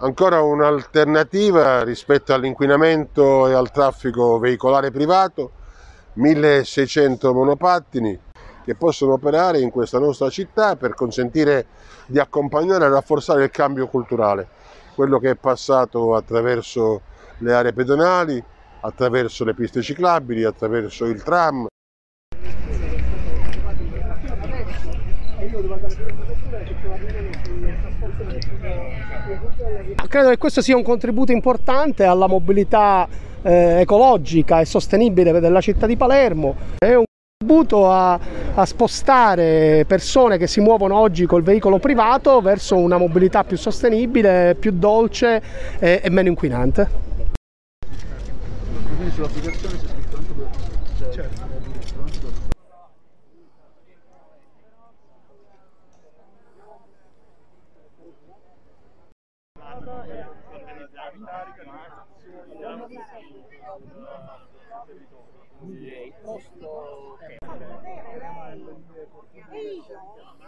Ancora un'alternativa rispetto all'inquinamento e al traffico veicolare privato, 1600 monopattini che possono operare in questa nostra città per consentire di accompagnare e rafforzare il cambio culturale, quello che è passato attraverso le aree pedonali, attraverso le piste ciclabili, attraverso il tram. Credo che questo sia un contributo importante alla mobilità ecologica e sostenibile della città di Palermo. È un contributo a spostare persone che si muovono oggi col veicolo privato verso una mobilità più sostenibile, più dolce e meno inquinante. Quindi sull'applicazione c'è scritto anche il posto